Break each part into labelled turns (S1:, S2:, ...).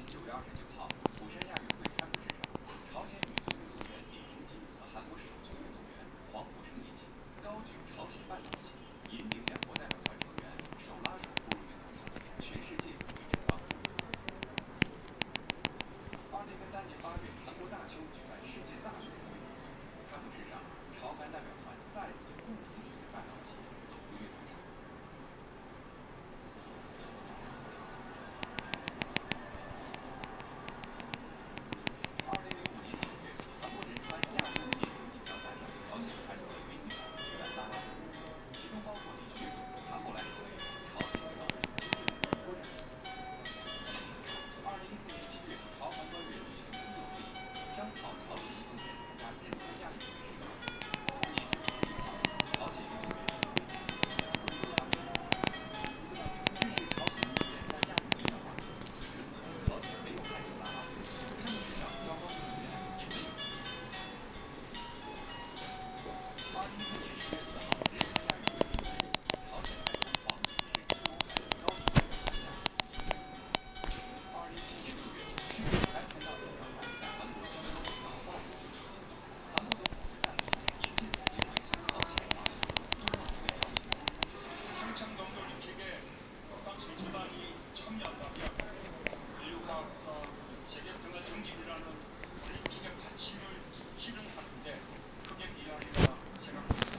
S1: 9月29号，釜山亚运会开幕式上，朝鲜女足运动员李承基和韩国手球运动员黄甫胜一起高举朝鲜半岛旗，引领两国代表团成员手拉手步入运动场，全世界为之欢呼。2013年8月，韩国大邱举办世界大学生运动会，开幕式上，朝韩代表团再次共同举着半岛旗走入运动场。2005年9月，韩国仁川亚洲田径锦标赛上，朝鲜派出了1名运动员拉拉队，其中包括李旭，他后来成为朝鲜羽毛球金州的国人。2014年7月，朝韩官员举行工作会议，商讨朝鲜运动员参加仁川亚运会事宜。同年9月11号，朝鲜运动员因为体育相关相关。这是朝鲜运动员在亚运会的话题。这次朝鲜没有派遣拉拉队，开幕式上招光运动员也没有。2016年10月4号，仁川亚运会闭幕式，朝鲜派出黄启世、周海高级代表参加。2017年6月，世界跆拳道锦标赛在韩国全国武道万人区举行，韩国总统府战狼也借此机会向朝鲜发出冬奥会邀请。
S2: 평창동계올림픽에 당시 저당이 참여한다면 인류가 세계 평화 정진이라는 올림픽의 가치를 실현하는데 크게 기여하리라 생각합니다.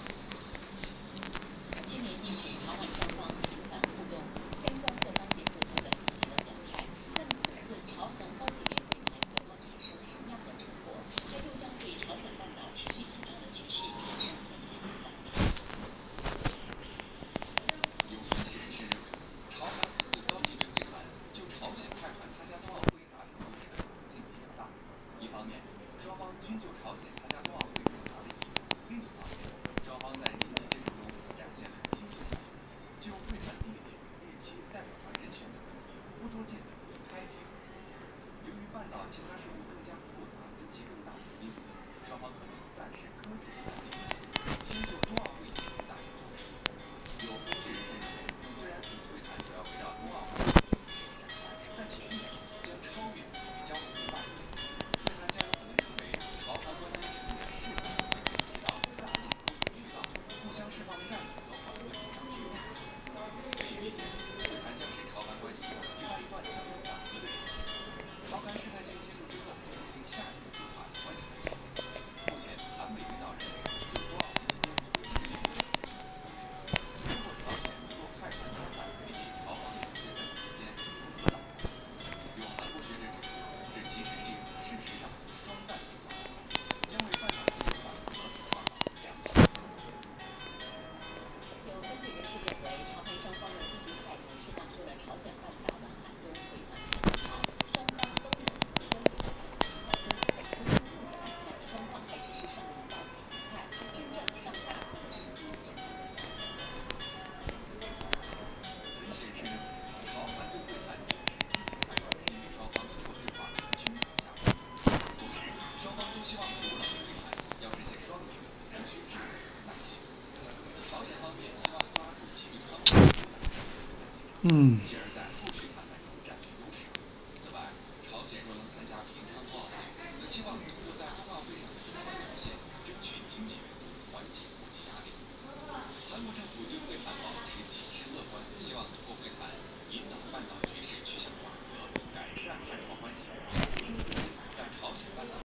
S3: 今年亦是朝韩双方频繁互动，相关各方面做出了积极的表态。那么此次朝韩高级别会谈有望产生什么样的成果？它又将对朝鲜半岛持续紧张的局势产生哪些影响？
S1: 有分析人士认为，朝韩此次高级别会谈就朝鲜派团参加冬奥会达成共识的可能性比较大。一方面，双方均就朝鲜参加冬奥会表达了意愿；另一方面，双方在近期接触中展现了亲切态度，就会谈地点、日期、代表团人选等问题不多见的一拍即合。由于半岛其他事务更加复杂、分歧更大，因此双方可能暂时搁置会谈地点，先就冬奥会议题达成共识。有分析人士认为，虽然此次会谈主要围绕冬奥会的具体事宜展开，但其意义将超越体育交流之外。会谈将有可能成为朝韩关系领导人适度为其起到拉近沟通渠道、互相释放善意和缓和紧张局面。可以理解，会谈将是朝韩关系一段相对缓和的时期。朝韩试探性结束之后，进行下一步对话的观察期。目前，韩美领导人就冬奥会期间会面对同时，如果朝鲜能够派团加快，并且朝方与对在此之间融合到有韩国学者指出，这其实是一种事实上的双弹对话，将为半岛局势缓和创造良好的条件。
S3: 有分析人士认为，朝韩双方的积极态度是挡住了朝鲜半岛的寒冬会谈风潮，双方都能从关键过程中找出好的突破。目前来看，双方还只是上了一道前菜，真正上大菜的时机还没有到。
S1: 分析人士认为，朝韩对会谈保持积极态度，是因为双方通过对话均有下文。同时，双方都希望古老的会谈要实现双赢，无需智慧耐心。朝鲜方面希望抓住基于川普政策的会谈进程，继而